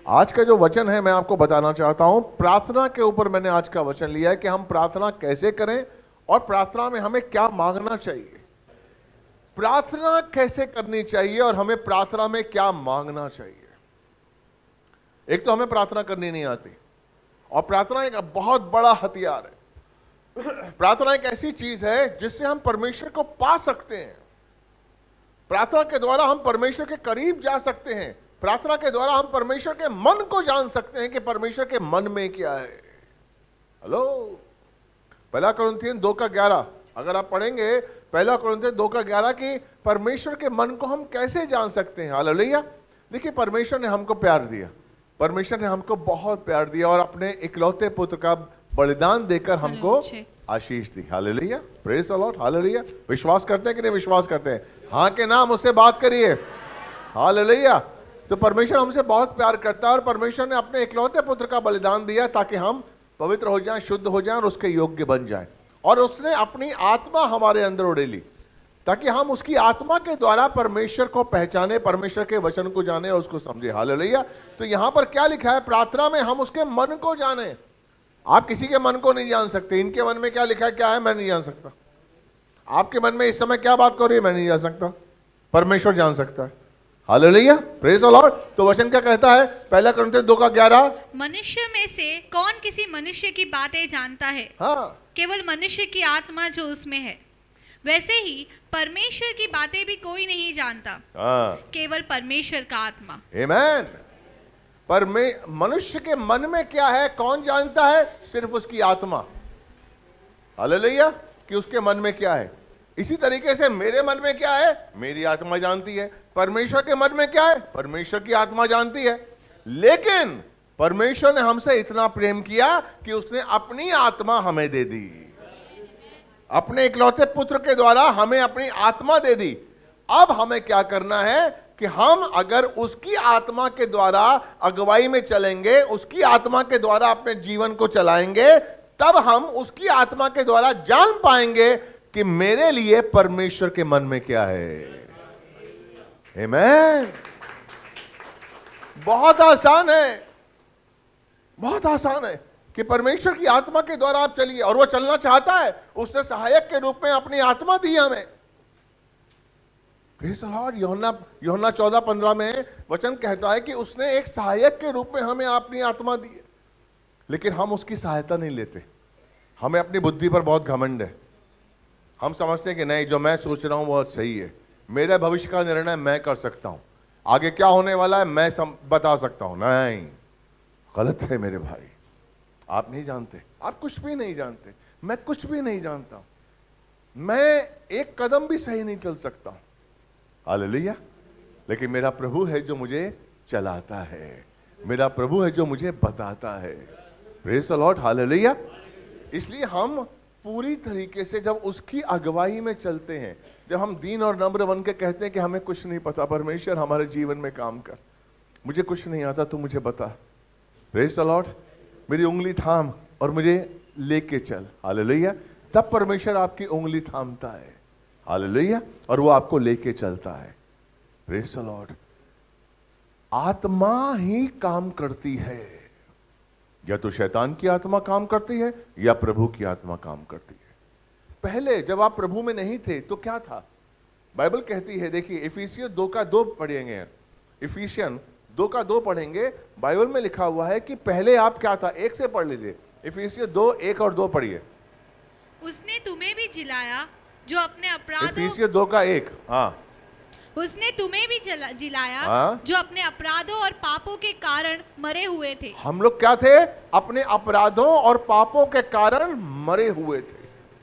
आज का जो वचन है मैं आपको बताना चाहता हूं, प्रार्थना के ऊपर मैंने आज का वचन लिया है कि हम प्रार्थना कैसे करें और प्रार्थना में हमें क्या मांगना चाहिए। प्रार्थना कैसे करनी चाहिए और हमें प्रार्थना में क्या मांगना चाहिए। एक तो हमें प्रार्थना करनी नहीं आती, और प्रार्थना एक बहुत बड़ा हथियार है। प्रार्थना एक ऐसी चीज है जिससे हम परमेश्वर को पा सकते हैं। प्रार्थना के द्वारा हम परमेश्वर के करीब जा सकते हैं। प्रार्थना के द्वारा हम परमेश्वर के मन को जान सकते हैं कि परमेश्वर के मन में क्या है। हेलो, पहला कुरिन्थियन 2:11 अगर आप पढ़ेंगे, पहला कुरिन्थियन 2:11 की परमेश्वर के मन को हम कैसे जान सकते हैं। हालेलुया। देखिए, परमेश्वर ने हमको प्यार दिया, परमेश्वर ने हमको बहुत प्यार दिया और अपने इकलौते पुत्र का बलिदान देकर हमको आशीष दी। Hallelujah, praise the Lord. Hallelujah. विश्वास करते हैं कि नहीं विश्वास करते हैं? हाँ के नाम उससे बात करिए। हालेलुया। तो परमेश्वर हमसे बहुत प्यार करता है और परमेश्वर ने अपने इकलौते पुत्र का बलिदान दिया ताकि हम पवित्र हो जाएं, शुद्ध हो जाएं और उसके योग्य बन जाएं। और उसने अपनी आत्मा हमारे अंदर उड़ेली ताकि हम उसकी आत्मा के द्वारा परमेश्वर को पहचाने, परमेश्वर के वचन को जाने और उसको समझे। हालेलुया। तो यहां पर क्या लिखा है? प्रार्थना में हम उसके मन को जाने। आप किसी के मन को नहीं जान सकते। इनके मन में क्या लिखा है, क्या है, मैं नहीं जान सकता। आपके मन में इस समय क्या बात कर रही है, मैं नहीं जान सकता, परमेश्वर जान सकता है। Hallelujah, praise the Lord. तो वचन क्या कहता है? पहला कुरिन्थियन 2:11, मनुष्य में से कौन किसी मनुष्य की बातें जानता है? हाँ, केवल मनुष्य की आत्मा जो उसमें है। वैसे ही परमेश्वर की बातें भी कोई नहीं जानता, हाँ, केवल परमेश्वर का आत्मा। आमेन। मनुष्य के मन में क्या है कौन जानता है? सिर्फ उसकी आत्मा। हालेलुया, कि उसके मन में क्या है। इसी तरीके से मेरे मन में क्या है, मेरी आत्मा जानती है। परमेश्वर के मन में क्या है, परमेश्वर की आत्मा जानती है। लेकिन परमेश्वर ने हमसे इतना प्रेम किया कि उसने अपनी आत्मा हमें दे दी। अपने इकलौते पुत्र के द्वारा हमें अपनी आत्मा दे दी। अब हमें क्या करना है कि हम अगर उसकी आत्मा के द्वारा अगुवाई में चलेंगे, उसकी आत्मा के द्वारा अपने जीवन को चलाएंगे, तब हम उसकी आत्मा के द्वारा जान पाएंगे कि मेरे लिए परमेश्वर के मन में क्या है। आमेन। बहुत आसान है, बहुत आसान है कि परमेश्वर की आत्मा के द्वारा आप चलिए। और वो चलना चाहता है, उसने सहायक के रूप में अपनी आत्मा दी हमें। Praise the Lord. यूहन्ना 14:15 में वचन कहता है कि उसने एक सहायक के रूप में हमें अपनी आत्मा दी है। लेकिन हम उसकी सहायता नहीं लेते। हमें अपनी बुद्धि पर बहुत घमंड है। हम समझते हैं कि नहीं, जो मैं सोच रहा हूं वो सही है, मेरे भविष्य का निर्णय मैं कर सकता हूं, आगे क्या होने वाला है मैं बता सकता हूं। नहीं, गलत है मेरे भाई। आप नहीं जानते, आप कुछ भी नहीं जानते, मैं कुछ भी नहीं जानता, मैं एक कदम भी सही नहीं चल सकता हूं। हालेलुया। लेकिन मेरा प्रभु है जो मुझे चलाता है, मेरा प्रभु है जो मुझे बताता है। Praise the Lord. हालेलुया। इसलिए हम पूरी तरीके से जब उसकी अगुवाई में चलते हैं, जब हम दीन और नम्र बन के कहते हैं कि हमें कुछ नहीं पता, परमेश्वर हमारे जीवन में काम कर, मुझे कुछ नहीं आता, तू मुझे बता। Praise the Lord. मेरी उंगली थाम और मुझे लेके चल। हालेलुया। तब परमेश्वर आपकी उंगली थामता है। हालेलुया। और वो आपको लेके चलता है। Praise the Lord. आत्मा ही काम करती है, या तो शैतान की आत्मा काम करती है या प्रभु की आत्मा काम करती है। पहले जब आप प्रभु में नहीं थे तो क्या था? बाइबल कहती है, देखिए इफिसियन 2:2 पढ़ेंगे, इफिसियन 2:2 पढ़ेंगे। बाइबल में लिखा हुआ है कि पहले आप क्या था। एक से पढ़ लीजिए, इफिसियन 2:1 और 2 पढ़िए। उसने तुम्हें भी जिलाया जो अपने अपराधों, इफिसियन 2:1। हाँ, उसने तुम्हें भी जिलाया हाँ? जो अपने अपराधों और पापों के कारण मरे हुए थे। हम लोग क्या थे? अपने अपराधों और पापों के कारण मरे हुए थे।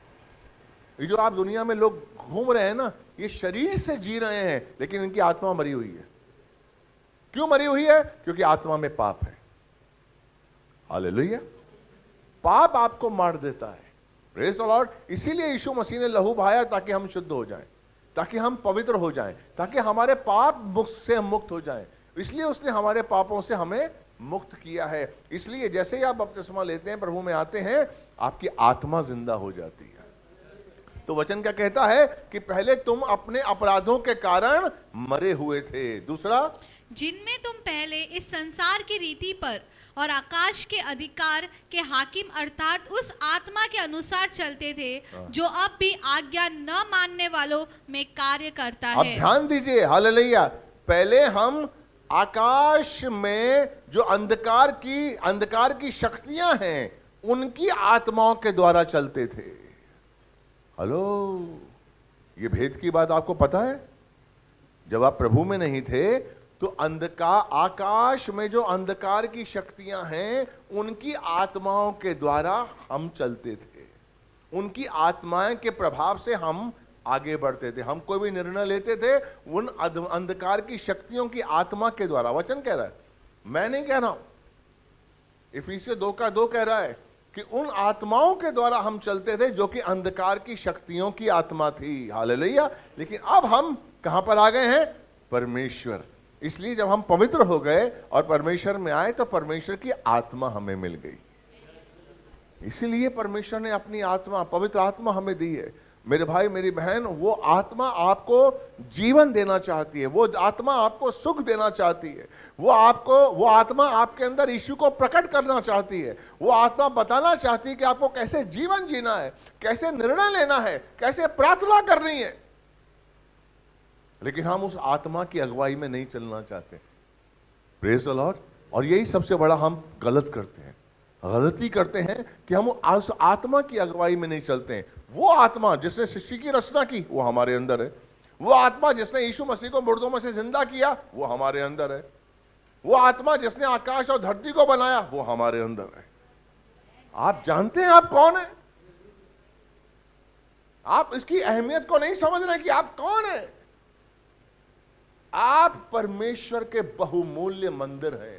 ये जो आप दुनिया में लोग घूम रहे हैं ना, ये शरीर से जी रहे हैं, लेकिन इनकी आत्मा मरी हुई है। क्यों मरी हुई है? क्योंकि आत्मा में पाप है। हालेलुया। पाप आपको मार देता है। Praise the Lord. इसीलिए यीशु मसीह ने लहू बहाया ताकि हम शुद्ध हो जाएं, ताकि हम पवित्र हो जाएं, ताकि हमारे पाप से मुक्त हो जाएं। इसलिए उसने हमारे पापों से हमें मुक्त किया है। इसलिए जैसे ही आप बपतिस्मा लेते हैं, प्रभु में आते हैं, आपकी आत्मा जिंदा हो जाती है। तो वचन क्या कहता है कि पहले तुम अपने अपराधों के कारण मरे हुए थे। दूसरा, जिनमें तुम पहले इस संसार की रीति पर और आकाश के अधिकार के हाकिम अर्थात उस आत्मा के अनुसार चलते थे जो अब भी आज्ञा न मानने वालों में कार्य करता अब है। ध्यान दीजिए, हालेलुया। पहले हम आकाश में जो अंधकार की शक्तियां हैं उनकी आत्माओं के द्वारा चलते थे। हेलो, ये भेद की बात आपको पता है? जब आप प्रभु में नहीं थे तो आकाश में जो अंधकार की शक्तियां हैं उनकी आत्माओं के द्वारा हम चलते थे। उनकी आत्माएं के प्रभाव से हम आगे बढ़ते थे। हम कोई भी निर्णय लेते थे उन अंधकार की शक्तियों की आत्मा के द्वारा। वचन कह रहा है, मैं नहीं कह रहा हूं, इफिसियों 2:2 कह रहा है कि उन आत्माओं के द्वारा हम चलते थे जो कि अंधकार की शक्तियों की आत्मा थी। हालेलुया। लेकिन अब हम कहां पर आ गए हैं? परमेश्वर। इसलिए जब हम पवित्र हो गए और परमेश्वर में आए तो परमेश्वर की आत्मा हमें मिल गई। इसीलिए परमेश्वर ने अपनी आत्मा, पवित्र आत्मा हमें दी है। मेरे भाई मेरी बहन, वो आत्मा आपको जीवन देना चाहती है, वो आत्मा आपको सुख देना चाहती है, वो आत्मा आपके अंदर यीशु को प्रकट करना चाहती है। वो आत्मा बताना चाहती है कि आपको कैसे जीवन जीना है, कैसे निर्णय लेना है, कैसे प्रार्थना करनी है। लेकिन हम उस आत्मा की अगुवाई में नहीं चलना चाहते। Praise the Lord. और यही सबसे बड़ा हम गलती करते हैं कि हम उस आत्मा की अगुवाई में नहीं चलते हैं। वो आत्मा जिसने सृष्टि की रचना की वो हमारे अंदर है। वो आत्मा जिसने यीशु मसीह को मुर्दों में से जिंदा किया वो हमारे अंदर है। वो आत्मा जिसने आकाश और धरती को बनाया वो हमारे अंदर है। आप जानते हैं आप कौन है? आप इसकी अहमियत को नहीं समझ रहे कि आप कौन है। आप परमेश्वर के बहुमूल्य मंदिर हैं।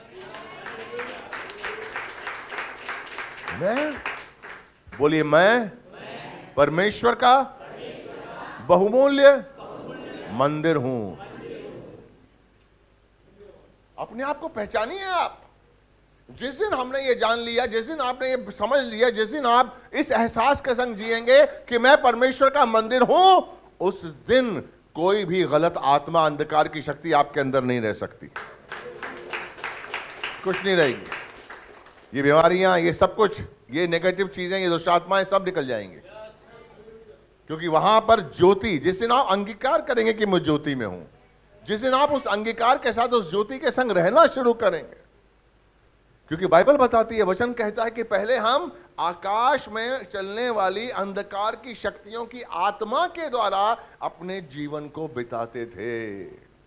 बोलिए, मैं परमेश्वर का बहुमूल्य मंदिर हूं। अपने आप को पहचानिए। आप जिस दिन हमने ये जान लिया, जिस दिन आपने ये समझ लिया, जिस दिन आप इस एहसास के संग जिएंगे कि मैं परमेश्वर का मंदिर हूं, उस दिन कोई भी गलत आत्मा, अंधकार की शक्ति आपके अंदर नहीं रह सकती। कुछ नहीं रहेगी। ये बीमारियां, ये सब कुछ, ये नेगेटिव चीजें, ये दुष्ट आत्माएं सब निकल जाएंगे। क्योंकि वहां पर ज्योति, जिस दिन आप अंगीकार करेंगे कि मैं ज्योति में हूं, जिस दिन आप उस अंगीकार के साथ उस ज्योति के संग रहना शुरू करेंगे, क्योंकि बाइबल बताती है, वचन कहता है कि पहले हम आकाश में चलने वाली अंधकार की शक्तियों की आत्मा के द्वारा अपने जीवन को बिताते थे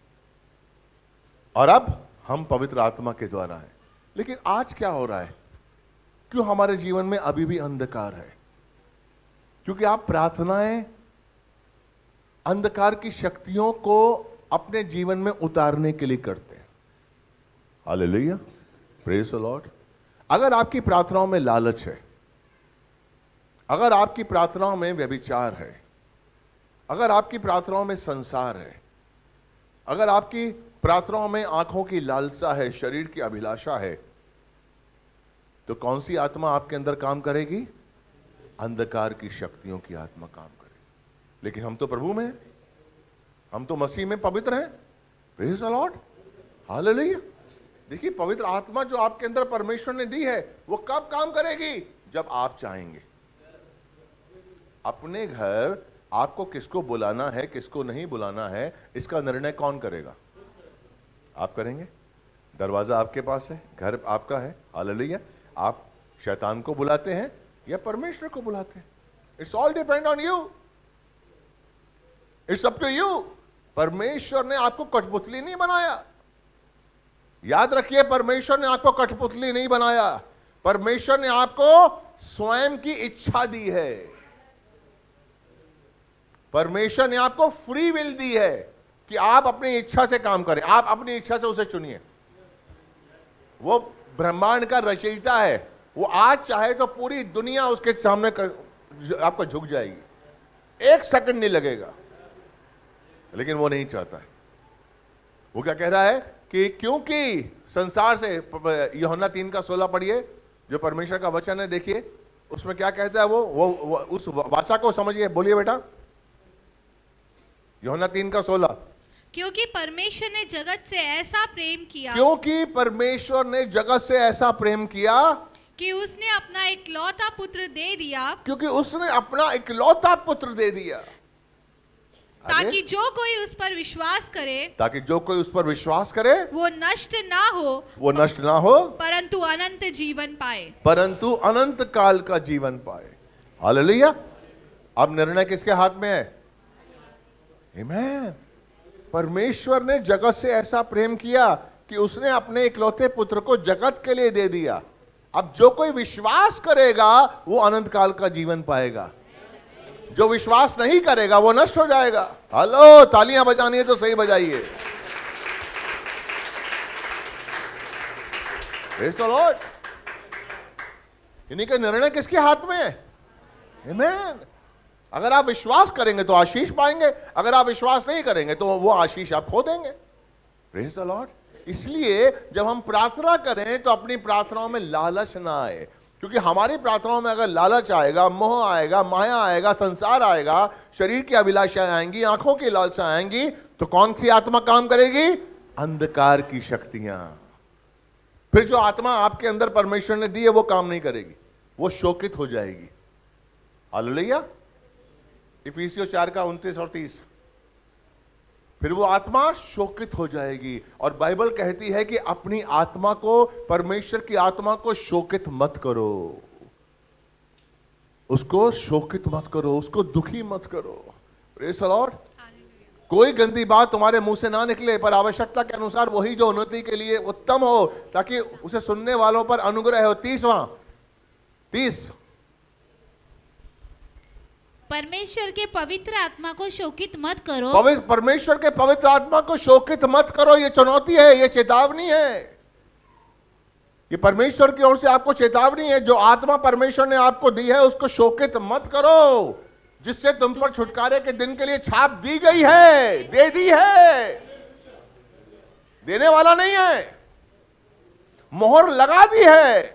और अब हम पवित्र आत्मा के द्वारा हैं। लेकिन आज क्या हो रहा है? क्यों हमारे जीवन में अभी भी अंधकार है? क्योंकि आप प्रार्थनाएं अंधकार की शक्तियों को अपने जीवन में उतारने के लिए करते हैं। Hallelujah, praise the Lord. अगर आपकी प्रार्थनाओं में लालच है, अगर आपकी प्रार्थनाओं में व्यभिचार है, अगर आपकी प्रार्थनाओं में संसार है, अगर आपकी प्रार्थनाओं में आंखों की लालसा है, शरीर की अभिलाषा है, तो कौन सी आत्मा आपके अंदर काम करेगी? अंधकार की शक्तियों की आत्मा काम करेगी। लेकिन हम तो प्रभु में हैं, हम तो मसीह में पवित्र हैं। Praise the Lord, hallelujah. देखिए, पवित्र आत्मा जो आपके अंदर परमेश्वर ने दी है वो कब काम करेगी? जब आप चाहेंगे। अपने घर आपको किसको बुलाना है, किसको नहीं बुलाना है, इसका निर्णय कौन करेगा? आप करेंगे। दरवाजा आपके पास है, घर आपका है। हालेलुया। आप शैतान को बुलाते हैं या परमेश्वर को बुलाते हैं? It's all depend on you, it's up to you. परमेश्वर ने आपको कठपुतली नहीं बनाया। याद रखिए, परमेश्वर ने आपको कठपुतली नहीं बनाया। परमेश्वर ने आपको स्वयं की इच्छा दी है। परमेश्वर ने आपको फ्री विल दी है कि आप अपनी इच्छा से काम करें। आप अपनी इच्छा से उसे चुनिए। वो ब्रह्मांड का रचयिता है। वो आज चाहे तो पूरी दुनिया उसके सामने आपको झुक जाएगी, एक सेकंड नहीं लगेगा। लेकिन वो नहीं चाहता है। वो क्या कह रहा है कि क्योंकि संसार से, यूहन्ना 3:16 पढ़िए, जो परमेश्वर का वचन है। देखिए उसमें क्या कहता है। वो उस वाचा को समझिए। बोलिए बेटा, यूहन्ना 3:16। क्योंकि परमेश्वर ने जगत से ऐसा प्रेम किया क्योंकि परमेश्वर ने जगत से ऐसा प्रेम किया कि उसने अपना इकलौता पुत्र दे दिया, क्योंकि उसने अपना इकलौता पुत्र दे दिया, ताकि जो कोई उस पर विश्वास करे, ताकि जो कोई उस पर विश्वास करे वो नष्ट ना हो, परंतु अनंत जीवन पाए। परंतु अनंत काल का जीवन पाए। हालेलुया। अब निर्णय किसके हाथ में है? आमीन। परमेश्वर ने जगत से ऐसा प्रेम किया कि उसने अपने इकलौते पुत्र को जगत के लिए दे दिया। अब जो कोई विश्वास करेगा वो अनंत काल का जीवन पाएगा, जो विश्वास नहीं करेगा वो नष्ट हो जाएगा। हेलो, तालियां बजानी है तो सही बजाइए। Praise the Lord. इन्हीं के निर्णय किसके हाथ में है? आमीन। अगर आप विश्वास करेंगे तो आशीष पाएंगे, अगर आप विश्वास नहीं करेंगे तो वो आशीष आप खो देंगे। Praise the Lord. इसलिए जब हम प्रार्थना करें तो अपनी प्रार्थनाओं में लालच ना आए, क्योंकि हमारी प्रार्थनाओं में अगर लालच आएगा, मोह आएगा, माया आएगा, संसार आएगा, शरीर की अभिलाषाएं आएंगी, आंखों की लालसा आएंगी, तो कौन सी आत्मा काम करेगी? अंधकार की शक्तियां। फिर जो आत्मा आपके अंदर परमेश्वर ने दी है वो काम नहीं करेगी, वो शोकित हो जाएगी। हालेलुया। इफिसियों 4 का 29 और 30। फिर वो आत्मा शोकित हो जाएगी, और बाइबल कहती है कि अपनी आत्मा को, परमेश्वर की आत्मा को शोकित मत करो, उसको शोकित मत करो, उसको दुखी मत करो। Praise the Lord. कोई गंदी बात तुम्हारे मुंह से ना निकले, पर आवश्यकता के अनुसार वही जो उन्नति के लिए उत्तम हो, ताकि उसे सुनने वालों पर अनुग्रह हो। 30 परमेश्वर के पवित्र आत्मा को शोकित मत करो। परमेश्वर के पवित्र आत्मा को शोकित मत करो। ये चुनौती है, ये चेतावनी है, ये परमेश्वर की ओर से आपको चेतावनी है। जो आत्मा परमेश्वर ने आपको दी है उसको शोकित मत करो, जिससे तुम पर छुटकारे के दिन के लिए छाप दी गई है, दे दी है, देने वाला नहीं है, मोहर लगा दी है।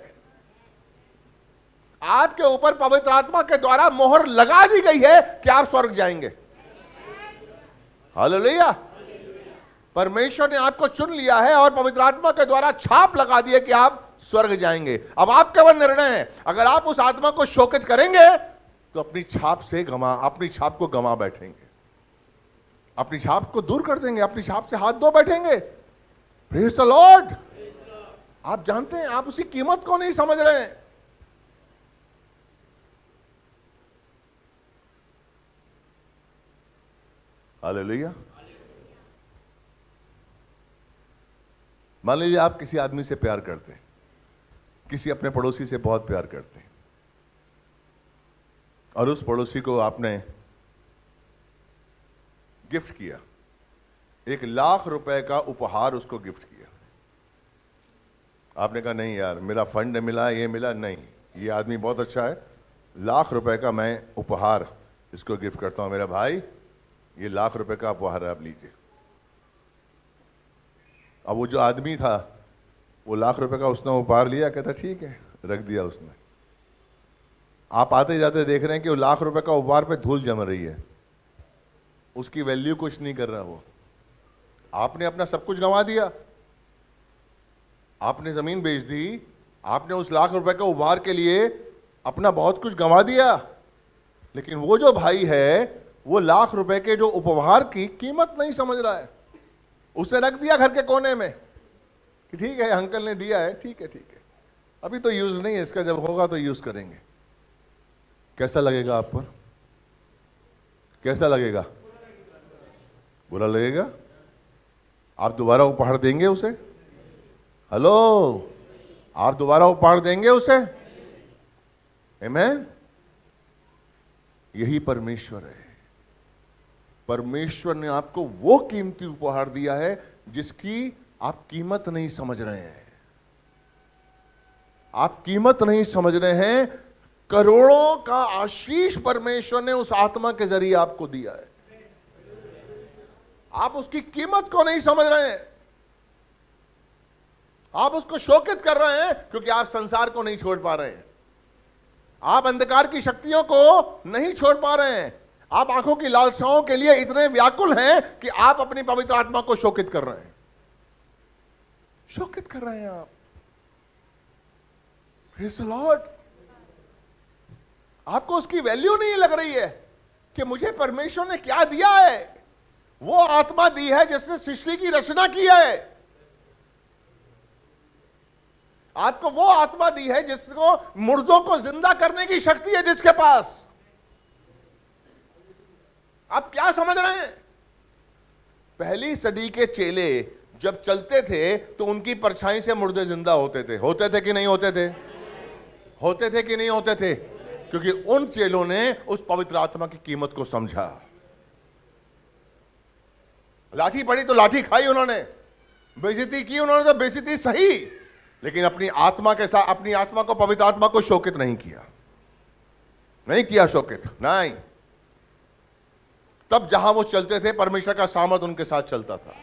आपके ऊपर पवित्र आत्मा के द्वारा मोहर लगा दी गई है कि आप स्वर्ग जाएंगे। हालेलुया। परमेश्वर ने आपको चुन लिया है और पवित्र आत्मा के द्वारा छाप लगा दी है कि आप स्वर्ग जाएंगे। अब आपका वह निर्णय है, अगर आप उस आत्मा को शोकित करेंगे तो अपनी छाप को गंवा बैठेंगे, अपनी छाप को दूर कर देंगे, अपनी छाप से हाथ धो बैठेंगे। Praise the Lord. आप जानते हैं, आप उसकी कीमत को नहीं समझ रहे हैं। हालेलुया। मान लीजिए आप किसी आदमी से प्यार करते हैं, किसी अपने पड़ोसी से बहुत प्यार करते हैं, और उस पड़ोसी को आपने गिफ्ट किया, 1 लाख रुपए का उपहार उसको गिफ्ट किया। आपने कहा नहीं यार, मेरा फंड मिला, ये मिला नहीं, ये आदमी बहुत अच्छा है, 1 लाख रुपए का मैं उपहार इसको गिफ्ट करता हूं। मेरा भाई, ये 1 लाख रुपए का उपहार आप लीजिए। अब वो जो आदमी था, वो 1 लाख रुपए का उसने उपहार लिया, कहता ठीक है, रख दिया उसने। आप आते जाते देख रहे हैं कि वो 1 लाख रुपए का उपहार पे धूल जम रही है, उसकी वैल्यू कुछ नहीं कर रहा वो। आपने अपना सब कुछ गंवा दिया, आपने जमीन बेच दी, आपने उस 1 लाख रुपए के उपहार के लिए अपना बहुत कुछ गंवा दिया। लेकिन वो जो भाई है, वो 1 लाख रुपए के जो उपहार की कीमत नहीं समझ रहा है, उसने रख दिया घर के कोने में कि ठीक है, अंकल ने दिया है, ठीक है, अभी तो यूज नहीं है इसका, जब होगा तो यूज करेंगे। कैसा लगेगा आप पर? कैसा लगेगा? बुरा लगेगा। आप दोबारा उपहार देंगे उसे? हेलो, आप दोबारा उपहार देंगे उसे? आमीन। यही परमेश्वर है। परमेश्वर ने आपको वो कीमती उपहार दिया है जिसकी आप कीमत नहीं समझ रहे हैं। आप कीमत नहीं समझ रहे हैं। करोड़ों का आशीष परमेश्वर ने उस आत्मा के जरिए आपको दिया है। आप उसकी कीमत को नहीं समझ रहे हैं। आप उसको शोकित कर रहे हैं क्योंकि आप संसार को नहीं छोड़ पा रहे हैं। आप अंधकार की शक्तियों को नहीं छोड़ पा रहे हैं। आप आंखों की लालसाओं के लिए इतने व्याकुल हैं कि आप अपनी पवित्र आत्मा को शोकित कर रहे हैं, शोकित कर रहे हैं आप। Praise the Lord। आपको उसकी वैल्यू नहीं लग रही है कि मुझे परमेश्वर ने क्या दिया है। वो आत्मा दी है जिसने सृष्टि की रचना की है। आपको वो आत्मा दी है जिसको मुर्दों को जिंदा करने की शक्ति है, जिसके पास। आप क्या समझ रहे हैं? पहली सदी के चेले जब चलते थे तो उनकी परछाई से मुर्दे जिंदा होते थे। होते थे कि नहीं होते थे? होते थे कि नहीं होते थे? क्योंकि उन चेलों ने उस पवित्र आत्मा की कीमत को समझा। लाठी पड़ी तो लाठी खाई उन्होंने, बेइज्जती की उन्होंने तो बेइज्जती सही, लेकिन अपनी आत्मा के साथ, अपनी आत्मा को, पवित्र आत्मा को शोकित नहीं किया, नहीं किया शोकित, नहीं। तब जहां वो चलते थे परमेश्वर का सामर्थ उनके साथ चलता था।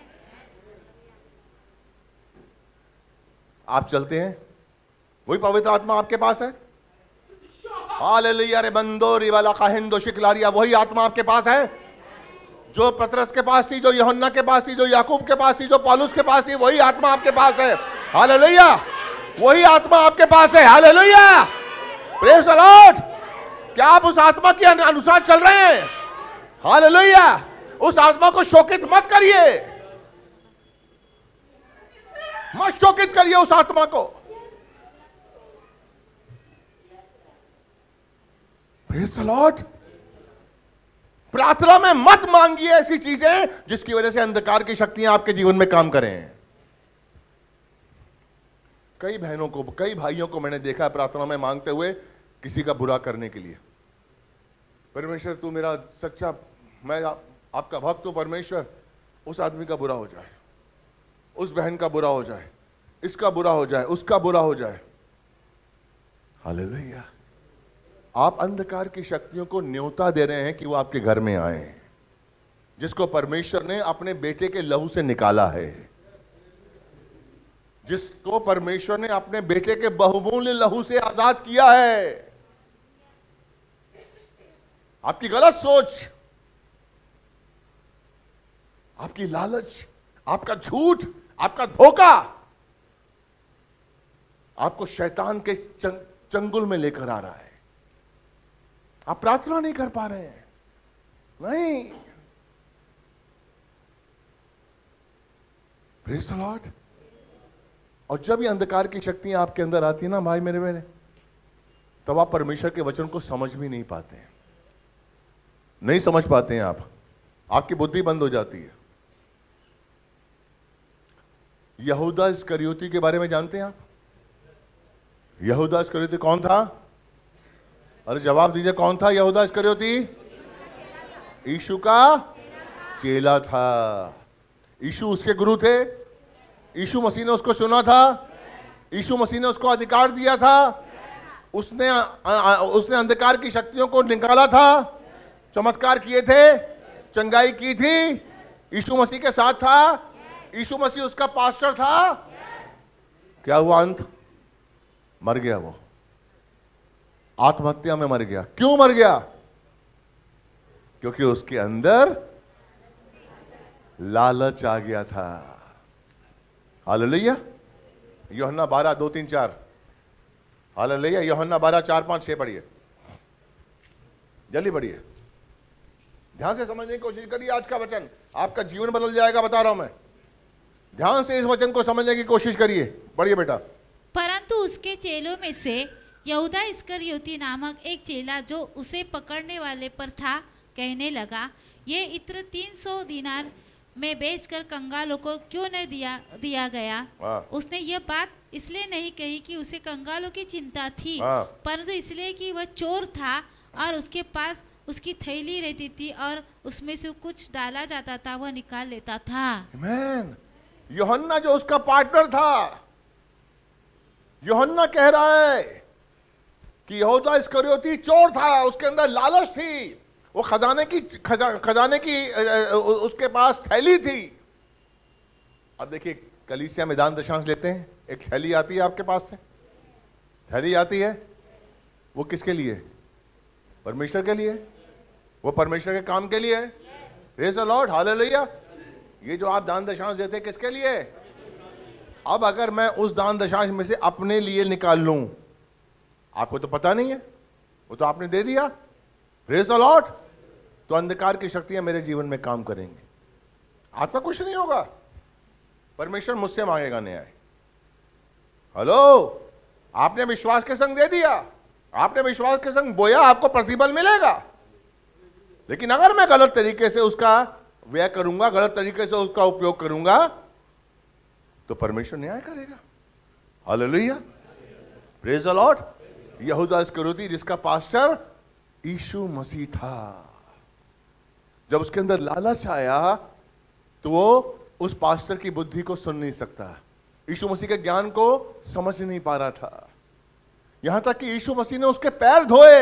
आप चलते हैं, वही पवित्र आत्मा आपके पास है। हालेलुया रे बंदो रिवाला काहिंदो शिकलारिया, वही आत्मा आपके पास है जो पतरस के पास थी, जो यूहन्ना के पास थी, जो याकूब के पास थी, जो पौलुस के पास थी। वही आत्मा आपके पास है। हालेलुया, वही आत्मा आपके पास है। Hallelujah, praise the Lord. क्या आप उस आत्मा के अनुसार चल रहे हैं? हालेलुया, उस आत्मा को शोकित मत करिए, मत शोकित करिए उस आत्मा को। Praise the Lord. प्रार्थना में मत मांगिए ऐसी चीजें जिसकी वजह से अंधकार की शक्तियां आपके जीवन में काम करें। कई बहनों को, कई भाइयों को मैंने देखा प्रार्थना में मांगते हुए किसी का बुरा करने के लिए। परमेश्वर तू मेरा सच्चा, मैं आपका भक्त हूं परमेश्वर, उस आदमी का बुरा हो जाए, उस बहन का बुरा हो जाए, इसका बुरा हो जाए, उसका बुरा हो जाए। हालेलुया। आप अंधकार की शक्तियों को न्योता दे रहे हैं कि वो आपके घर में आए, जिसको परमेश्वर ने अपने बेटे के लहू से निकाला है, जिसको परमेश्वर ने अपने बेटे के बहुमूल्य लहू से आजाद किया है। आपकी गलत सोच, आपकी लालच, आपका झूठ, आपका धोखा आपको शैतान के चंगुल में लेकर आ रहा है। आप प्रार्थना नहीं कर पा रहे हैं, नहीं। Praise the Lord. और जब ये अंधकार की शक्तियां आपके अंदर आती है ना भाई मेरे, तब आप परमेश्वर के वचन को समझ भी नहीं पाते हैं, नहीं समझ पाते हैं आप, आपकी बुद्धि बंद हो जाती है। यहूदा इस्करियोती के बारे में जानते हैं आप? यहूदा इस्करियोती कौन था? अरे जवाब दीजिए, कौन था यहूदा इस्करियोती? यीशु का चेला था। यीशु उसके गुरु थे। यीशु मसीह ने उसको चुना था। यीशु मसीह ने उसको अधिकार दिया था। उसने अंधकार की शक्तियों को निकाला था, चमत्कार किए थे, चंगाई की थी। यीशु मसीह के साथ था। यीशु मसीह उसका पास्टर था। क्या हुआ? अंत मर गया। वो आत्महत्या में मर गया। क्यों मर गया? क्योंकि उसके अंदर लालच आ गया था। हालेलुया। यूहन्ना 12, 2, 3, 4। हालेलुया। यूहन्ना 12, 4, 5, 6 पढ़िए, जल्दी पढ़िए, ध्यान से समझने की कोशिश करिए। आज का वचन आपका जीवन बदल जाएगा, बता रहा हूं मैं। ध्यान से इस वचन को समझने की कोशिश करिए। पढ़िए बेटा। परंतु उसके चेलों में से यहूदा इस्करियोती नामक एक चेला जो उसे पकड़ने वाले पर था, कहने लगा, ये इत्र 300 दीनार में बेचकर कंगालों को क्यों न दिया गया? उसने यह बात इसलिए नहीं कही कि उसे कंगालों की चिंता थी, परंतु इसलिए कि वह चोर था और उसके पास उसकी थैली रहती थी और उसमें से कुछ डाला जाता था, वह निकाल लेता था। आमीन। यूहन्ना जो उसका पार्टनर था, यूहन्ना कह रहा है कि यहूदा इस्करियोती चोर था, उसके अंदर लालच थी, वो खजाने की उसके पास थैली थी। अब देखिए, कलीसिया में दान दशांश लेते हैं, एक थैली आती है आपके पास से, थैली आती है, वो किसके लिए? परमेश्वर के लिए। वो परमेश्वर के काम के लिए है। Praise the Lord, hallelujah. ये जो आप दान दशांश देते हैं किसके लिए? अब अगर मैं उस दान दशांश में से अपने लिए निकाल लूं, आपको तो पता नहीं है, वो तो आपने दे दिया। Praise the Lord. तो अंधकार की शक्तियां मेरे जीवन में काम करेंगी, आपका कुछ नहीं होगा। परमेश्वर मुझसे मांगेगा न्याय। हेलो, आपने विश्वास के संग दे दिया, आपने विश्वास के संग बोया, आपको प्रतिफल मिलेगा। लेकिन अगर मैं गलत तरीके से उसका व्यय करूंगा, गलत तरीके से उसका उपयोग करूंगा, तो परमेश्वर न्याय करेगा। Hallelujah, praise the Lord. यहूदा इस्करियोती जिसका पास्टर यीशु मसीह था, जब उसके अंदर लालच आया तो वो उस पास्टर की बुद्धि को सुन नहीं सकता, यीशु मसीह के ज्ञान को समझ नहीं पा रहा था। यहां तक कि यीशु मसीह ने उसके पैर धोए।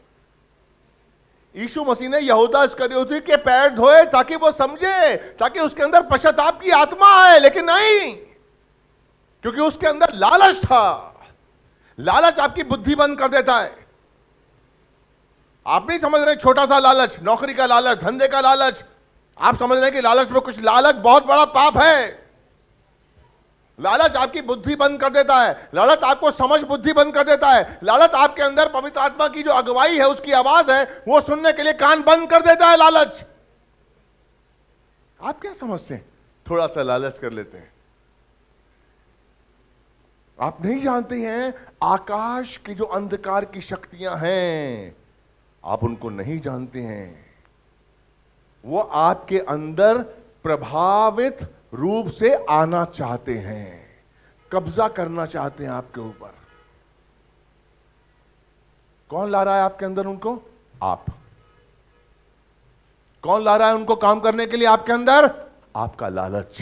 यीशु मसीह ने यहूदा इस्करियोती के पैर धोए ताकि वो समझे, ताकि उसके अंदर पश्चाताप की आत्मा आए। लेकिन नहीं, क्योंकि उसके अंदर लालच था। लालच आपकी बुद्धि बंद कर देता है। आप नहीं समझ रहे छोटा सा लालच, नौकरी का लालच, धंधे का लालच, आप समझ रहे हैं कि लालच में कुछ, लालच बहुत बड़ा पाप है। लालच आपकी बुद्धि बंद कर देता है, लालच आपको समझ बुद्धि बंद कर देता है, लालच आपके अंदर पवित्र आत्मा की जो अगुवाई है, उसकी आवाज है, वो सुनने के लिए कान बंद कर देता है लालच। आप क्या समझते हैं? थोड़ा सा लालच कर लेते हैं। आप नहीं जानते हैं आकाश की जो अंधकार की शक्तियां हैं, आप उनको नहीं जानते हैं। वो आपके अंदर प्रभावित रूप से आना चाहते हैं, कब्जा करना चाहते हैं आपके ऊपर। कौन ला रहा है आपके अंदर उनको? आप। कौन ला रहा है उनको काम करने के लिए आपके अंदर? आपका लालच।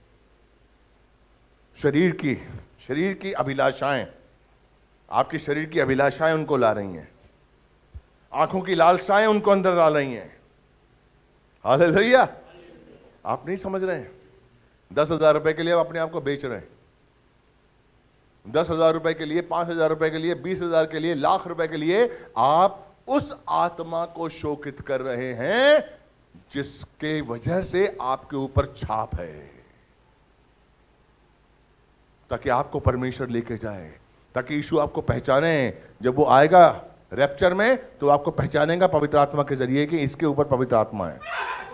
शरीर की अभिलाषाएं, आपकी शरीर की अभिलाषाएं उनको ला रही हैं, आंखों की लालसाएं उनको अंदर ला रही हैं। हालेलुया। आप नहीं समझ रहे हैं, 10,000 रुपए के लिए आप अपने आप को बेच रहे हैं। 10,000 रुपए के लिए, 5,000 रुपए के लिए, 20,000 के लिए, लाख रुपए के लिए आप उस आत्मा को शोकित कर रहे हैं जिसके वजह से आपके ऊपर छाप है, ताकि आपको परमेश्वर लेके जाए, ताकि यीशु आपको पहचाने। जब वो आएगा रैप्चर में, तो आपको पहचानेगा पवित्र आत्मा के जरिए कि इसके ऊपर पवित्र आत्मा है।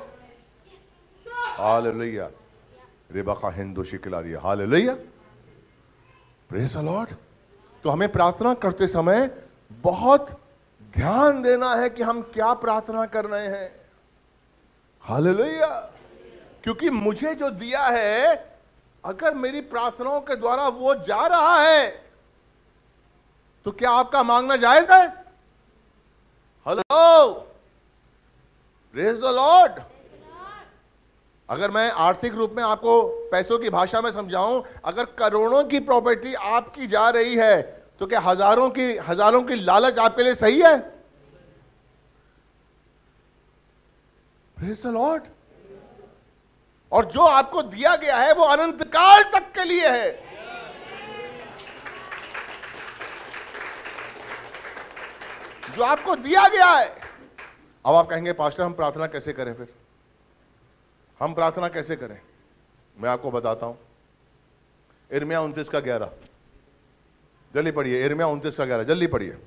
हालेलुया। रेबका हिंदू शिकलारिया। Hallelujah, praise the Lord. तो हमें प्रार्थना करते समय बहुत ध्यान देना है कि हम क्या प्रार्थना कर रहे हैं। हालेलुया। क्योंकि मुझे जो दिया है, अगर मेरी प्रार्थनाओं के द्वारा वो जा रहा है, तो क्या आपका मांगना जायज है? Hello, praise the Lord. अगर मैं आर्थिक रूप में आपको पैसों की भाषा में समझाऊं, अगर करोड़ों की प्रॉपर्टी आपकी जा रही है, तो क्या हजारों की लालच आपके लिए सही है? Praise the Lord. और जो आपको दिया गया है वो अनंत काल तक के लिए है। जो आपको दिया गया है। अब आप कहेंगे पास्टर हम प्रार्थना कैसे करें? फिर हम प्रार्थना कैसे करें? मैं आपको बताता हूं। यिर्मयाह 29:11 जल्दी पढ़िए। यिर्मयाह 29:11 जल्दी पढ़िए।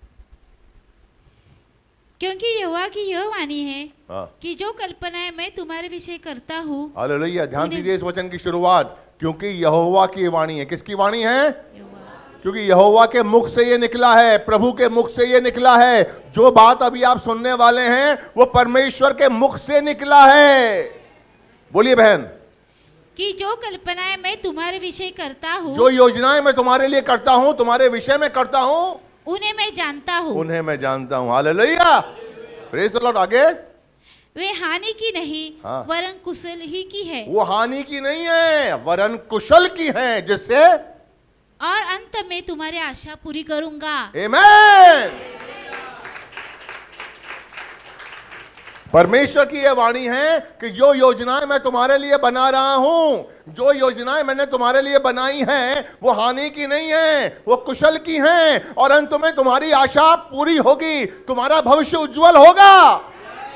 क्योंकि यहोवा की यह वाणी है हाँ। कि जो कल्पनाएं मैं तुम्हारे विषय करता हूँ। हालेलुया। ध्यान दीजिए इस वचन की शुरुआत। क्योंकि यहोवा की वाणी है। किसकी वाणी है? क्योंकि यहोवा के मुख से ये निकला है, प्रभु के मुख से ये निकला है। जो बात अभी आप सुनने वाले हैं वो परमेश्वर के मुख से निकला है। बोलिए बहन। कि जो कल्पनाएं मैं तुम्हारे विषय करता हूँ, जो योजनाएं मैं तुम्हारे लिए करता हूँ, तुम्हारे विषय में करता हूँ, उन्हें मैं जानता हूँ। उन्हें मैं जानता हूँ। Hallelujah, praise the Lord. आगे, वे हानि की नहीं हाँ। वरन कुशल ही की है। वो हानि की नहीं है वरन कुशल की है, जिससे और अंत में तुम्हारी आशा पूरी करूंगा। आमीन। परमेश्वर की यह वाणी है कि जो योजनाएं मैं तुम्हारे लिए बना रहा हूं, जो योजनाएं मैंने तुम्हारे लिए बनाई हैं, वो हानि की नहीं है, वो कुशल की हैं, और अंत में तुम्हारी आशा पूरी होगी, तुम्हारा भविष्य उज्जवल होगा।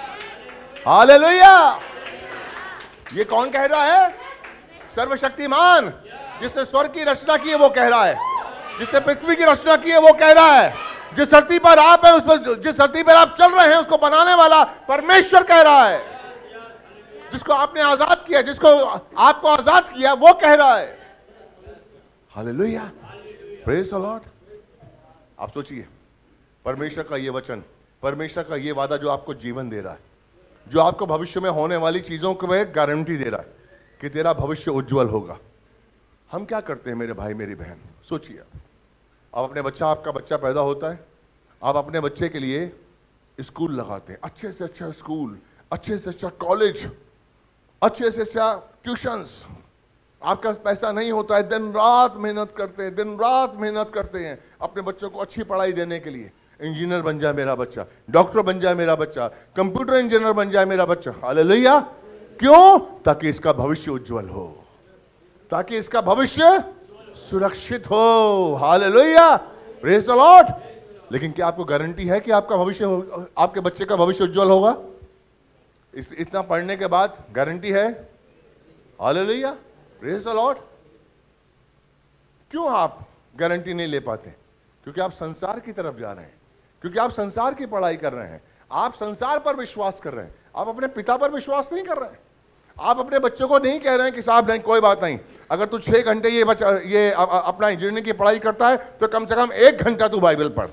हालेलुया। ये कौन कह रहा है? सर्वशक्तिमान, जिसने स्वर्ग की रचना की है वो कह रहा है, जिसने पृथ्वी की रचना की है वो कह रहा है, जिस धरती पर आप हैं उस पर, जिस धरती पर आप चल रहे हैं उसको बनाने वाला परमेश्वर कह रहा है, जिसको आपने आजाद किया, जिसको आपको आजाद किया वो कह रहा है। Hallelujah, praise the Lord. आप सोचिए, परमेश्वर का ये वचन, परमेश्वर का ये वादा जो आपको जीवन दे रहा है, जो आपको भविष्य में होने वाली चीजों को गारंटी दे रहा है कि तेरा भविष्य उज्जवल होगा। हम क्या करते हैं मेरे भाई मेरी बहन? सोचिए, आप अपने बच्चा, आपका बच्चा पैदा होता है, आप अपने बच्चे के लिए स्कूल लगाते हैं, अच्छे से अच्छा स्कूल, अच्छे से अच्छा कॉलेज, अच्छे से अच्छा ट्यूशंस। आपका पैसा नहीं होता है, दिन रात मेहनत करते हैं, दिन रात मेहनत करते हैं अपने बच्चों को अच्छी पढ़ाई देने के लिए। इंजीनियर बन जाए मेरा बच्चा, डॉक्टर बन जाए मेरा बच्चा, कंप्यूटर इंजीनियर बन जाए मेरा बच्चा। हालेलुया। क्यों? ताकि इसका भविष्य उज्जवल हो, ताकि इसका भविष्य सुरक्षित हो। Hallelujah, praise the Lord. लेकिन क्या आपको गारंटी है कि आपका भविष्य, आपके बच्चे का भविष्य उज्जवल होगा? इतना पढ़ने के बाद गारंटी है? Hallelujah, praise the Lord. क्यों आप गारंटी नहीं ले पाते? क्योंकि आप संसार की तरफ जा रहे हैं, क्योंकि आप संसार की पढ़ाई कर रहे हैं, आप संसार पर विश्वास कर रहे हैं, आप अपने पिता पर विश्वास नहीं कर रहे हैं। आप अपने बच्चों को नहीं कह रहे हैं कि साहब नहीं, कोई बात नहीं, अगर तू 6 घंटे ये बच्चा ये अपना इंजीनियरिंग की पढ़ाई करता है तो कम से कम 1 घंटा तू बाइबल पढ़।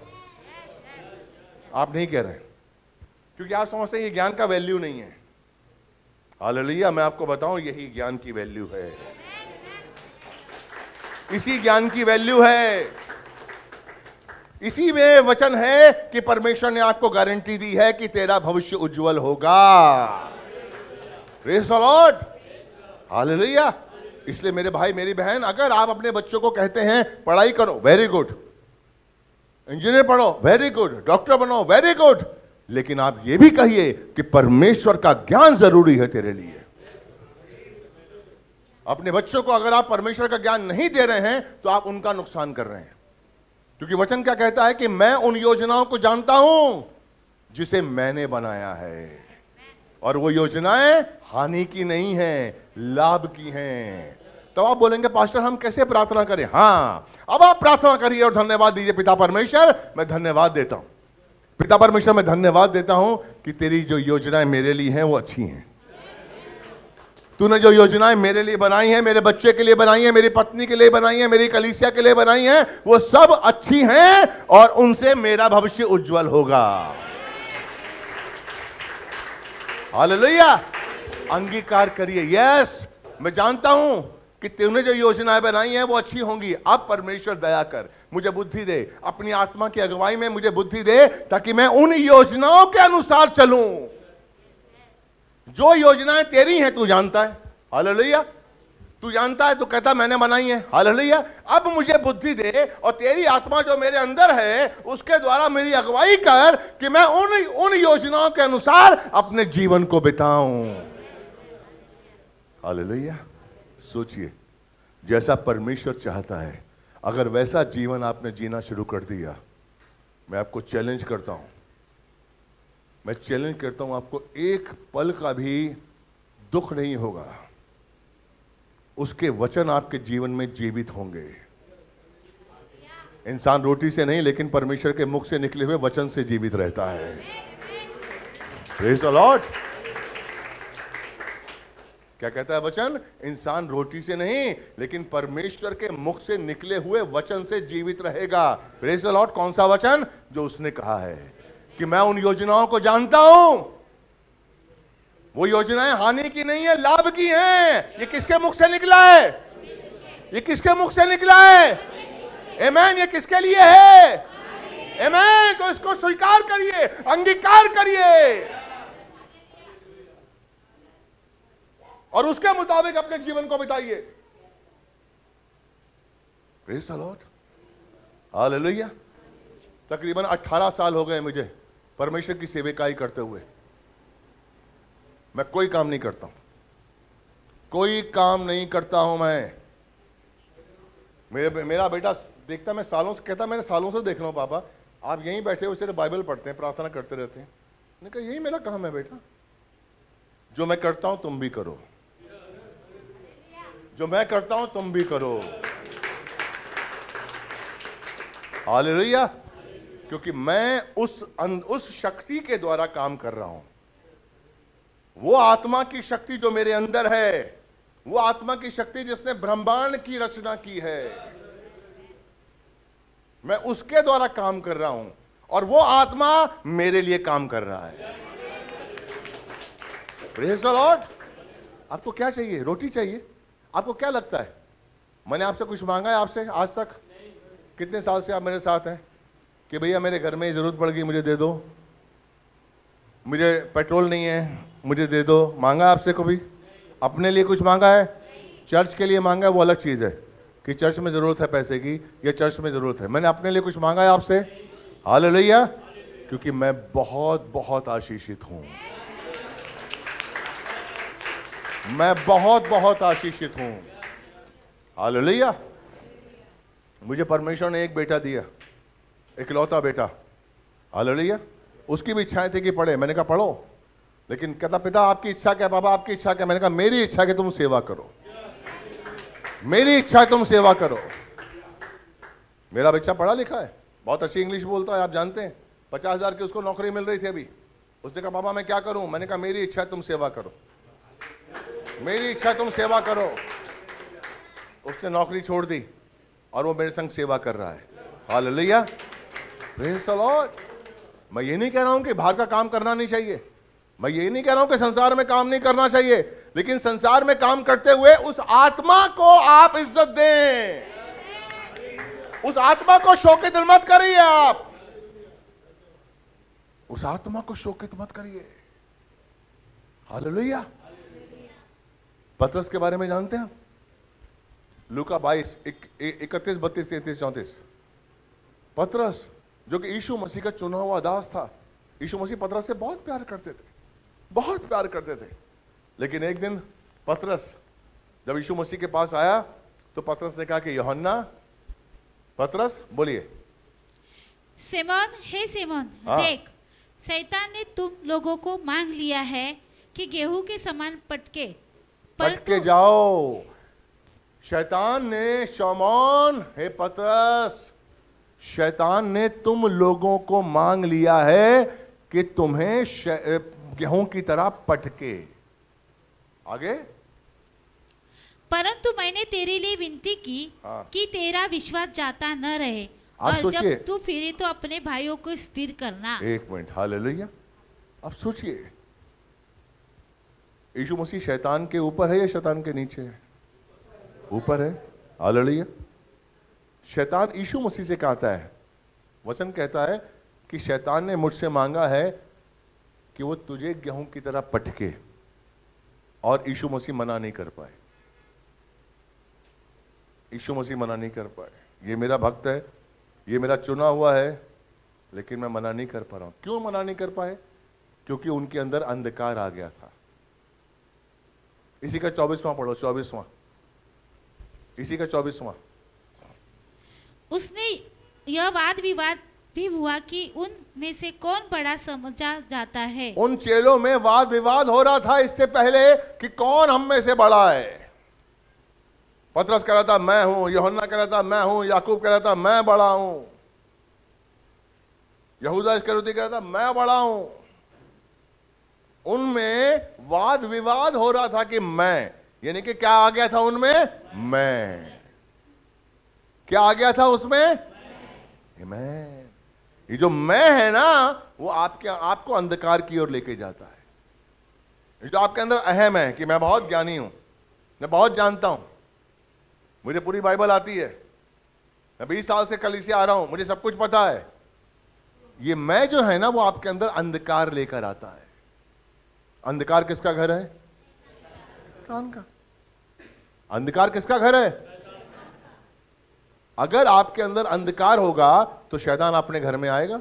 आप नहीं कह रहे हैं, क्योंकि आप समझते हैं ये ज्ञान का वैल्यू नहीं है। हालेलुया, मैं आपको बताऊं यही ज्ञान की वैल्यू है, इसी ज्ञान की वैल्यू है, इसी में वचन है कि परमेश्वर ने आपको गारंटी दी है कि तेरा भविष्य उज्जवल होगा। Praise the Lord, hallelujah. इसलिए मेरे भाई मेरी बहन, अगर आप अपने बच्चों को कहते हैं पढ़ाई करो, वेरी गुड, इंजीनियर पढ़ो, वेरी गुड, डॉक्टर बनो, वेरी गुड, लेकिन आप ये भी कहिए कि परमेश्वर का ज्ञान जरूरी है तेरे लिए। अपने बच्चों को अगर आप परमेश्वर का ज्ञान नहीं दे रहे हैं तो आप उनका नुकसान कर रहे हैं, क्योंकि वचन क्या कहता है कि मैं उन योजनाओं को जानता हूं जिसे मैंने बनाया है, और वो योजनाएं हानि की नहीं है, लाभ की हैं। तो आप बोलेंगे पास्टर हम कैसे प्रार्थना करें? हाँ, अब आप प्रार्थना करिए और धन्यवाद दीजिए। पिता परमेश्वर, मैं धन्यवाद देता हूं, पिता परमेश्वर मैं धन्यवाद देता हूं कि तेरी जो योजनाएं मेरे लिए हैं वो अच्छी हैं। तूने जो योजनाएं मेरे लिए बनाई हैं, मेरे बच्चे के लिए बनाई हैं, मेरी पत्नी के लिए बनाई हैं, मेरी कलीसिया के लिए बनाई हैं, वो सब अच्छी हैं और उनसे मेरा भविष्य उज्जवल होगा। हालेलुया, अंगीकार करिए। यस, मैं जानता हूं कि तूने जो योजनाएं बनाई हैं वो अच्छी होंगी। अब परमेश्वर दया कर, मुझे बुद्धि दे, अपनी आत्मा की अगुवाई में मुझे बुद्धि दे, ताकि मैं उन योजनाओं के अनुसार चलूं जो योजनाएं तेरी हैं। तू जानता है, हालेलुया, तू जानता है, तू कहता मैंने बनाई है। हालेलुया, अब मुझे बुद्धि दे और तेरी आत्मा जो मेरे अंदर है उसके द्वारा मेरी अगुवाई कर कि मैं उन योजनाओं के अनुसार अपने जीवन को बिताऊं। हालेलुया। सोचिए, जैसा परमेश्वर चाहता है, अगर वैसा जीवन आपने जीना शुरू कर दिया, मैं आपको चैलेंज करता हूं, मैं चैलेंज करता हूं, आपको एक पल का भी दुख नहीं होगा। उसके वचन आपके जीवन में जीवित होंगे। इंसान रोटी से नहीं, लेकिन परमेश्वर के मुख से निकले हुए वचन से जीवित रहता है। Praise the Lord. क्या कहता है वचन? इंसान रोटी से नहीं, लेकिन परमेश्वर के मुख से निकले हुए वचन से जीवित रहेगा। Praise the Lord. कौन सा वचन? जो उसने कहा है कि मैं उन योजनाओं को जानता हूं, वो योजनाएं हानि की नहीं है, लाभ की हैं। ये किसके मुख से निकला है? ये किसके मुख से निकला है? आमीन। ये किसके लिए है? आमीन। तो इसको स्वीकार करिए, अंगीकार करिए और उसके मुताबिक अपने जीवन को बिताइए। Praise the Lord, hallelujah. तकरीबन 18 साल हो गए मुझे परमेश्वर की सेवकाई करते हुए। मैं कोई काम नहीं करता हूं, कोई काम नहीं करता हूं मैं। मेरा बेटा देखता, मैं सालों से कहता, मैंने सालों से देख रहा हूं पापा आप यहीं बैठे हो, सिर्फ बाइबल पढ़ते हैं, प्रार्थना करते रहते हैं। मैंने कहा यही मेरा काम है बेटा, जो मैं करता हूं तुम भी करो, जो मैं करता हूं तुम भी करो। हालेलुया। क्योंकि मैं उस शक्ति के द्वारा काम कर रहा हूं। वो आत्मा की शक्ति जो मेरे अंदर है, वो आत्मा की शक्ति जिसने ब्रह्मांड की रचना की है, मैं उसके द्वारा काम कर रहा हूं और वो आत्मा मेरे लिए काम कर रहा है। Praise the Lord. आपको क्या चाहिए? रोटी चाहिए? आपको क्या लगता है मैंने आपसे कुछ मांगा है आपसे आज तक? कितने साल से आप मेरे साथ हैं कि भैया मेरे घर में जरूरत पड़ गई, मुझे दे दो, मुझे पेट्रोल नहीं है, मुझे दे दो? मांगा आपसे कभी? अपने लिए कुछ मांगा है? चर्च के लिए मांगा है, वो अलग चीज है कि चर्च में जरूरत है पैसे की या चर्च में जरूरत है। मैंने अपने लिए कुछ मांगा है आपसे? हालेलुया। क्योंकि मैं बहुत बहुत आशीषित हूं, मैं बहुत बहुत आशीषित हूं। हालेलुया। मुझे परमेश्वर ने एक बेटा दिया, इकलौता बेटा। हालेलुया। उसकी भी इच्छाएं थी कि पढ़े। मैंने कहा पढ़ो, लेकिन कहता पिता आपकी इच्छा क्या? बाबा आपकी इच्छा क्या? मैंने कहा मेरी इच्छा कि तुम सेवा करो, मेरी इच्छा है तुम सेवा करो। मेरा बच्चा पढ़ा लिखा है, बहुत अच्छी इंग्लिश बोलता है, आप जानते हैं। 50,000 की उसको नौकरी मिल रही थी अभी। उसने कहा बाबा मैं क्या करूं? मैंने कहा मेरी इच्छा है तुम सेवा करो, मेरी इच्छा है तुम सेवा करो। उसने नौकरी छोड़ दी और वो मेरे संग सेवा कर रहा है। हालेलुया। Praise the Lord. मैं ये नहीं कह रहा हूं कि बाहर का काम करना नहीं चाहिए, मैं ये नहीं कह रहा हूं कि संसार में काम नहीं करना चाहिए, लेकिन संसार में काम करते हुए उस आत्मा को आप इज्जत दें, उस आत्मा को शोकित मत करिए। आप उस आत्मा को शोकित मत करिए। हालेलुया। पतरस के बारे में जानते हैं? लूका 22 31 32 33 34। पतरस जो कि यीशु मसीह का चुना हुआ दास था। यीशु मसीह पतरस से बहुत प्यार करते थे, बहुत प्यार करते थे। लेकिन एक दिन पतरस जब यीशु मसीह के पास आया तो पतरस ने कहा कि यूहन्ना, पतरस बोलिए। सिमोन, हे सिमोन, देख शैतान ने तुम लोगों को मांग लिया है कि गेहूं के समान पटके जाओ। शैतान ने, शमौन, हे पतरस, शैतान ने तुम लोगों को मांग लिया है कि तुम्हें गेहूं की तरह पटके। आगे, परंतु मैंने तेरे लिए विनती की कि तेरा विश्वास जाता न रहे, और जब तू फिरे तो अपने भाइयों को स्थिर करना। एक मिनट। हालेलुया। अब सोचिए, यीशु मसीह शैतान के ऊपर है या शैतान के नीचे है? ऊपर है। हालेलुया। शैतान यीशु मसीह से कहता है, वचन कहता है कि शैतान ने मुझसे मांगा है कि वो तुझे गेहूं की तरह पटके, और यीशु मसीह मना नहीं कर पाए। यीशु मसीह मना नहीं कर पाए। ये मेरा भक्त है, ये मेरा चुना हुआ है, लेकिन मैं मना नहीं कर पा रहा हूं। क्यों मना नहीं कर पाए? क्योंकि उनके अंदर अंधकार आ गया था। इसी का 24वां पढ़ो, 24वां, इसी का 24वां। उसने यह वाद विवाद भी हुआ कि उन में से कौन बड़ा समझा जाता है। उन चेलों में वाद विवाद हो रहा था इससे पहले कि कौन हम में से बड़ा है। पतरस कह रहा था मैं हूं, यूहन्ना कह रहा था मैं हूं, याकूब कह रहा था मैं बड़ा हूं, यहूदा इस्करियोती कह रहा था मैं बड़ा हूं। उनमें वाद विवाद हो रहा था कि मैं, यानी कि क्या आ गया था उनमें? मैं। क्या आ गया था उसमें? मैं। ये जो मैं है ना, वो आपको अंधकार की ओर लेके जाता है। जो आपके अंदर अहम है कि मैं बहुत ज्ञानी हूं, मैं बहुत जानता हूं, मुझे पूरी बाइबल आती है, मैं 20 साल से कलीसिया आ रहा हूं, मुझे सब कुछ पता है। ये मैं जो है ना, वो आपके अंदर अंधकार लेकर आता है। अंधकार किसका घर है? शैतान का। अंधकार किसका घर है? अगर आपके अंदर अंधकार होगा तो शैतान अपने घर में आएगा।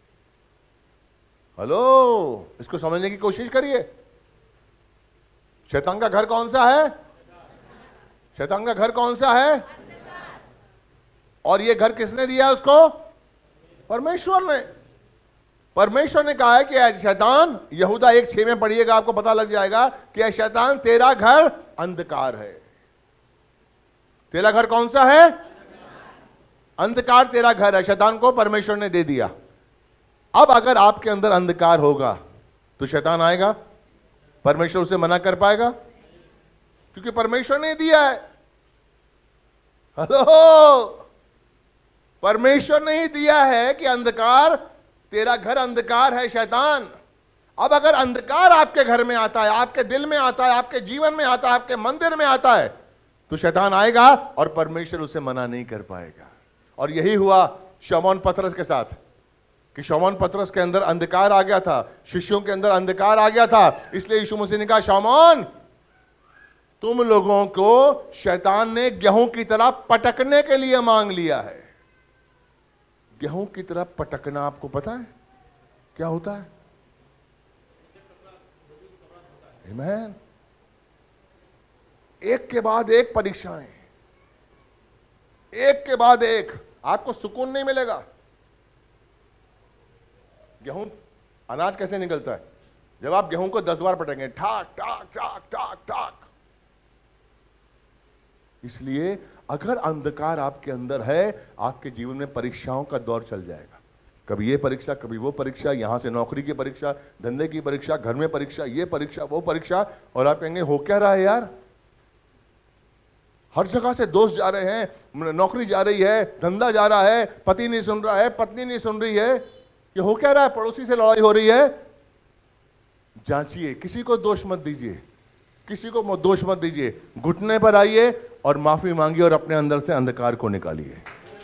हेलो, इसको समझने की कोशिश करिए। शैतान का घर कौन सा है? शैतान का घर कौन सा है? और ये घर किसने दिया उसको? परमेश्वर ने। परमेश्वर ने कहा है कि ऐ शैतान, यहूदा 1:6 में पढ़िएगा आपको पता लग जाएगा कि ऐ शैतान तेरा घर अंधकार है। तेरा घर कौन सा है? अंधकार तेरा घर है। शैतान को परमेश्वर ने दे दिया। अब अगर आपके अंदर अंधकार होगा तो शैतान आएगा? परमेश्वर उसे मना कर पाएगा? क्योंकि परमेश्वर ने दिया है। हेलो, परमेश्वर ने ही दिया है कि अंधकार, तेरा घर अंधकार है शैतान। अब अगर अंधकार आपके घर में आता है, आपके दिल में आता है, आपके जीवन में आता है, आपके मंदिर में आता है, तो शैतान आएगा और परमेश्वर उसे मना नहीं कर पाएगा। और यही हुआ शमौन पतरस के साथ कि शमौन पतरस के अंदर अंधकार आ गया था, शिष्यों के अंदर अंधकार आ गया था। इसलिए यीशु मसीह ने कहा, शमौन, तुम लोगों को शैतान ने गेहूं की तरह पटकने के लिए मांग लिया है। गेहूं की तरह पटकना आपको पता है क्या होता है? आमीन। एक के बाद एक परीक्षाएं, एक के बाद एक, आपको सुकून नहीं मिलेगा। गेहूं, अनाज कैसे निकलता है? जब आप गेहूं को 10 बार पटेंगे, ठाक ठाक ठाक ठाक ठाक। इसलिए अगर अंधकार आपके अंदर है, आपके जीवन में परीक्षाओं का दौर चल जाएगा। कभी ये परीक्षा, कभी वो परीक्षा, यहां से नौकरी की परीक्षा, धंधे की परीक्षा, घर में परीक्षा, ये परीक्षा, वो परीक्षा, और आप कहेंगे हो क्या रहा है यार? हर जगह से दोस्त जा रहे हैं, नौकरी जा रही है, धंधा जा रहा है, पति नहीं सुन रहा है, पत्नी नहीं सुन रही है, ये हो क्या रहा है? पड़ोसी से लड़ाई हो रही है। जांचिए, किसी को दोष मत दीजिए, किसी को दोष मत दीजिए। घुटने पर आइए और माफी मांगिए और अपने अंदर से अंधकार को निकालिए।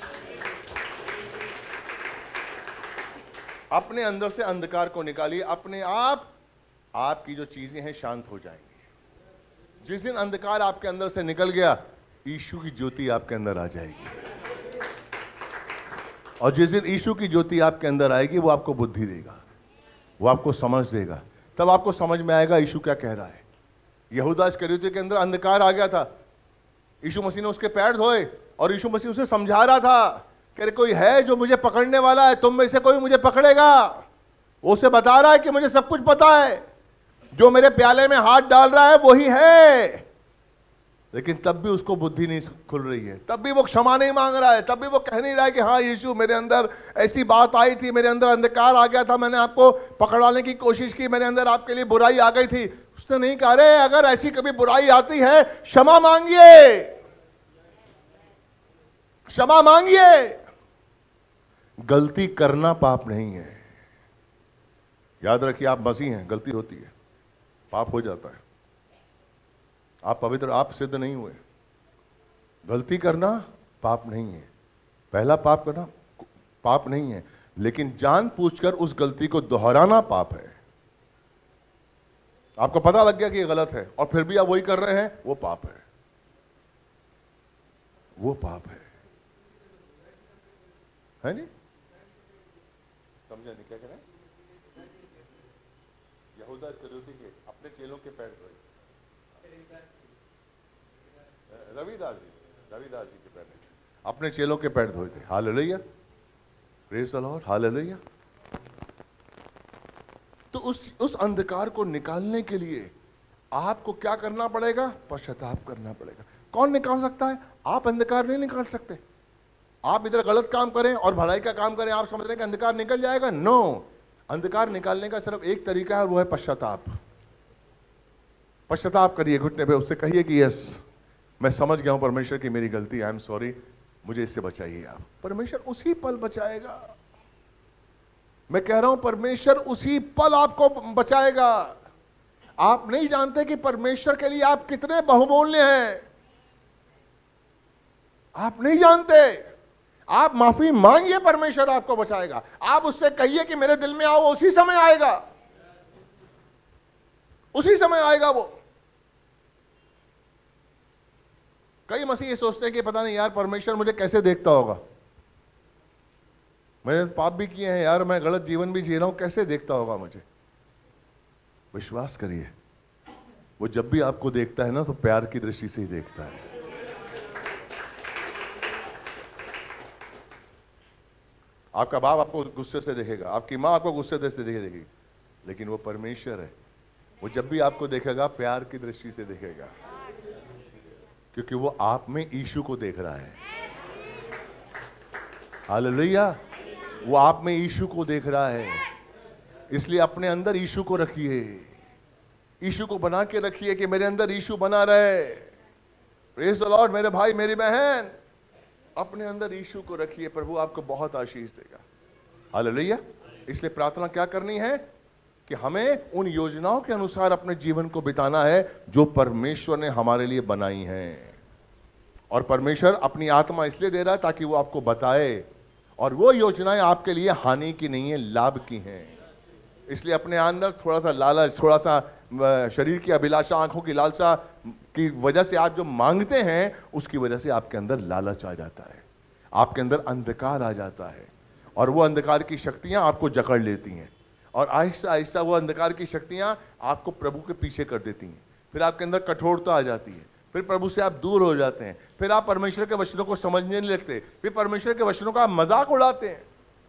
अपने अंदर से अंधकार को निकालिए। अपने आप आपकी जो चीजें हैं शांत हो जाएंगी। जिस दिन अंधकार आपके अंदर से निकल गया, यीशु की ज्योति आपके अंदर आ जाएगी। और जिस दिन यीशु की ज्योति आपके अंदर आएगी, वो आपको बुद्धि देगा, वो आपको समझ देगा। तब आपको समझ में आएगा यीशु क्या कह रहा है। यहूदा इस्करियोती के अंदर अंधकार आ गया था। यीशु मसीह ने उसके पैर धोए और यीशु मसीह उसे समझा रहा था कि अरे कोई है जो मुझे पकड़ने वाला है, तुम में से कोई मुझे पकड़ेगा। वो उसे बता रहा है कि मुझे सब कुछ पता है, जो मेरे प्याले में हाथ डाल रहा है वही है। लेकिन तब भी उसको बुद्धि नहीं खुल रही है, तब भी वो क्षमा नहीं मांग रहा है, तब भी वो कह नहीं रहा है कि हाँ यीशु, मेरे अंदर ऐसी बात आई थी, मेरे अंदर अंधकार आ गया था, मैंने आपको पकड़वाने की कोशिश की, मेरे अंदर आपके लिए बुराई आ गई थी। उसने नहीं कहा, अरे अगर ऐसी कभी बुराई आती है, क्षमा मांगिए, क्षमा मांगिए। गलती करना पाप नहीं है। याद रखिए, आप मसीह हैं, गलती होती है, पाप हो जाता है। आप पवित्र, आप सिद्ध नहीं हुए। गलती करना पाप नहीं है, पहला पाप करना पाप नहीं है, लेकिन जानबूझकर उस गलती को दोहराना पाप है। आपको पता लग गया कि ये गलत है और फिर भी आप वही कर रहे हैं, वो पाप है, वो पाप है नहीं? समझा नहीं क्या कह रहे हैं? यहूदा इस्करियोती के अपने चेलों के पैर धोए। रविदास जी के पैर, अपने चेलों के पैर धोए थे। Hallelujah, praise the Lord, hallelujah. तो उस अंधकार को निकालने के लिए आपको क्या करना पड़ेगा? पश्चाताप करना पड़ेगा। कौन निकाल सकता है? आप अंधकार नहीं निकाल सकते। आप इधर गलत काम करें और भलाई का काम करें, आप समझ रहे हैं कि अंधकार निकल जाएगा? नो, अंधकार निकालने का सिर्फ एक तरीका है और वो है पश्चाताप। पश्चाताप करिए, घुटने पे उससे कहिए कि यस, मैं समझ गया हूं परमेश्वर की मेरी गलती, आई एम सॉरी, मुझे इससे बचाइए आप। परमेश्वर उसी पल बचाएगा। मैं कह रहा हूं, परमेश्वर उसी पल आपको बचाएगा। आप नहीं जानते कि परमेश्वर के लिए आप कितने बहुमूल्य हैं, आप नहीं जानते। आप माफी मांगिए, परमेश्वर आपको बचाएगा। आप उससे कहिए कि मेरे दिल में आओ, वो उसी समय आएगा, उसी समय आएगा वो। कई मसीह ये सोचते हैं कि पता नहीं यार परमेश्वर मुझे कैसे देखता होगा, मैंने पाप भी किए हैं यार, मैं गलत जीवन भी जी रहा हूं, कैसे देखता होगा मुझे। विश्वास करिए, वो जब भी आपको देखता है ना, तो प्यार की दृष्टि से ही देखता है। आपका बाप आपको गुस्से से देखेगा, आपकी माँ आपको गुस्से से देखेगी, लेकिन वो परमेश्वर है, वो जब भी आपको देखेगा प्यार की दृष्टि से देखेगा, क्योंकि वो आप में यीशु को देख रहा है। हालेलुया, वो आप में यीशु को देख रहा है। इसलिए अपने अंदर यीशु को रखिए, यीशु को बना के रखिए कि मेरे अंदर यीशु बना रहे। Praise the Lord. मेरे भाई मेरी बहन, अपने अंदर यीशु को रखिए, प्रभु आपको बहुत आशीष देगा। हालेलुया। इसलिए प्रार्थना क्या करनी है कि हमें उन योजनाओं के अनुसार अपने जीवन को बिताना है जो परमेश्वर ने हमारे लिए बनाई हैं। और परमेश्वर अपनी आत्मा इसलिए दे रहा है ताकि वो आपको बताए, और वो योजनाएं आपके लिए हानि की नहीं है, लाभ की हैं। इसलिए अपने अंदर थोड़ा सा लालच, थोड़ा सा शरीर की अभिलाषा, आंखों की लालसा की वजह से आप जो मांगते हैं उसकी वजह से आपके अंदर लालच आ जाता है, आपके अंदर अंधकार आ जाता है, और वो अंधकार की शक्तियां आपको जकड़ लेती हैं, और आहिस्ता आहिस्ता वो अंधकार की शक्तियां आपको प्रभु के पीछे कर देती हैं। फिर आपके अंदर कठोरता आ जाती है, फिर प्रभु से आप दूर हो जाते हैं, फिर आप परमेश्वर के वचनों को समझने नहीं लगते, फिर परमेश्वर के वचनों का मजाक उड़ाते हैं।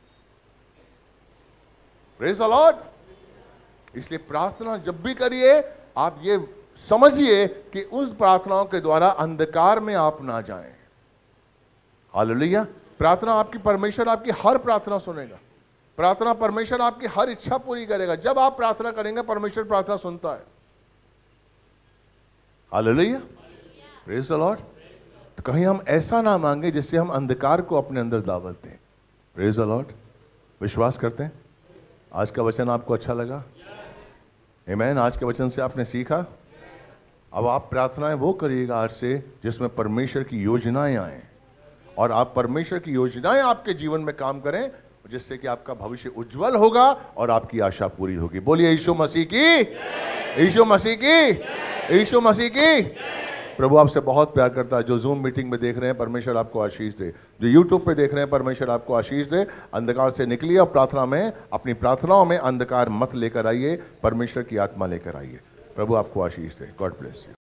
Praise the Lord. इसलिए प्रार्थना जब भी करिए आप ये समझिए कि उस प्रार्थनाओं के द्वारा अंधकार में आप ना जाएं। हालेलुया। प्रार्थना आपकी, परमेश्वर आपकी हर प्रार्थना सुनेगा। प्रार्थना परमेश्वर आपकी हर इच्छा पूरी करेगा। जब आप प्रार्थना करेंगे परमेश्वर प्रार्थना सुनता है। हालेलुया। Praise the Lord. तो कहीं हम ऐसा ना मांगे जिससे हम अंधकार को अपने अंदर दावत दें। Praise the Lord. विश्वास करते हैं आज का वचन आपको अच्छा लगा? आमीन। आज के वचन से आपने सीखा। अब आप प्रार्थनाएं वो करिएगा आज से जिसमें परमेश्वर की योजनाएं आए, और आप परमेश्वर की योजनाएं आपके जीवन में काम करें, जिससे कि आपका भविष्य उज्जवल होगा और आपकी आशा पूरी होगी। बोलिए यीशु मसीह की, यीशु मसीह की, यीशु मसीह की। प्रभु आपसे बहुत प्यार करता है। जो जूम मीटिंग में देख रहे हैं परमेश्वर आपको आशीष दे, जो यूट्यूब पे देख रहे हैं परमेश्वर आपको आशीष दे। अंधकार से निकलिए और प्रार्थना में, अपनी प्रार्थनाओं में अंधकार मत लेकर आइए, परमेश्वर की आत्मा लेकर आइए। प्रभु आपको आशीष दे। God bless you.